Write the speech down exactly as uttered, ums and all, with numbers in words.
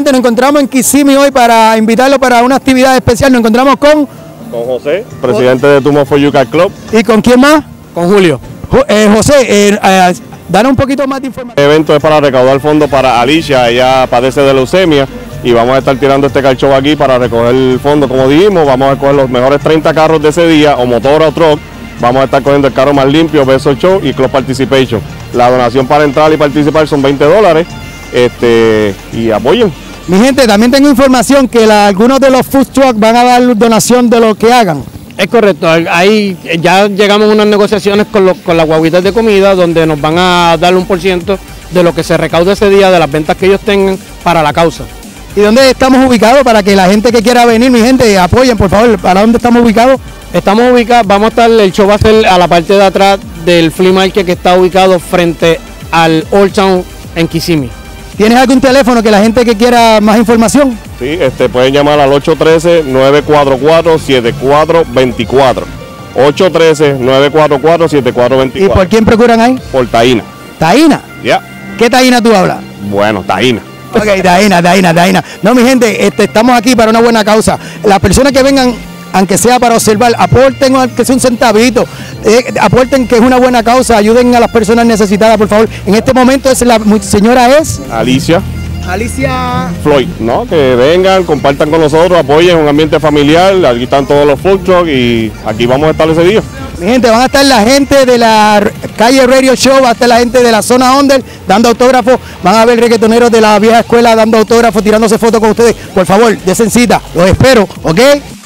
gente, nos encontramos en Kissimmee hoy para invitarlo para una actividad especial. Nos encontramos con... Con José, presidente de Tumo for You Car Club. ¿Y con quién más? Con Julio. Eh, José, eh, eh, danos un poquito más de información. El evento es para recaudar fondos para Alicia, ella padece de leucemia y vamos a estar tirando este car show aquí para recoger el fondo. Como dijimos, vamos a coger los mejores treinta carros de ese día, o motora o truck. Vamos a estar cogiendo el carro más limpio, Beso Show y Club Participation. La donación para entrar y participar son veinte dólares. Este, y apoyen. Mi gente, también tengo información que la, algunos de los food trucks van a dar donación de lo que hagan. Es correcto, ahí ya llegamos a unas negociaciones con, los, con las guaguitas de comida donde nos van a dar un por ciento de lo que se recaude ese día, de las ventas que ellos tengan para la causa. ¿Y dónde estamos ubicados para que la gente que quiera venir, mi gente, apoyen, por favor? ¿Para dónde estamos ubicados? Estamos ubicados, vamos a estar, el show va a ser a la parte de atrás del flea market que está ubicado frente al Old Town en Kissimmee. ¿Tienes algún teléfono que la gente que quiera más información? Sí, este, pueden llamar al ocho uno tres, nueve cuatro cuatro, siete cuatro dos cuatro. ocho uno tres, nueve cuatro cuatro, siete cuatro dos cuatro. ¿Y por quién procuran ahí? Por Taína. ¿Taína? Ya. Yeah. ¿Qué Taína tú hablas? Bueno, Taína. Ok, Taína, Taína, Taína. No, mi gente, este, estamos aquí para una buena causa. Las personas que vengan, aunque sea para observar, aporten que sea un centavito, eh, aporten que es una buena causa, ayuden a las personas necesitadas, por favor. En este momento es la señora es... Alicia. Alicia... Floyd, ¿no? Que vengan, compartan con nosotros, apoyen un ambiente familiar, aquí están todos los food trucks y aquí vamos a estar ese día. Mi gente, van a estar la gente de la calle Radio Show, va a estar la gente de la zona Under dando autógrafos, van a ver reggaetoneros de la vieja escuela dando autógrafos, tirándose fotos con ustedes. Por favor, desen cita, los espero, ¿ok?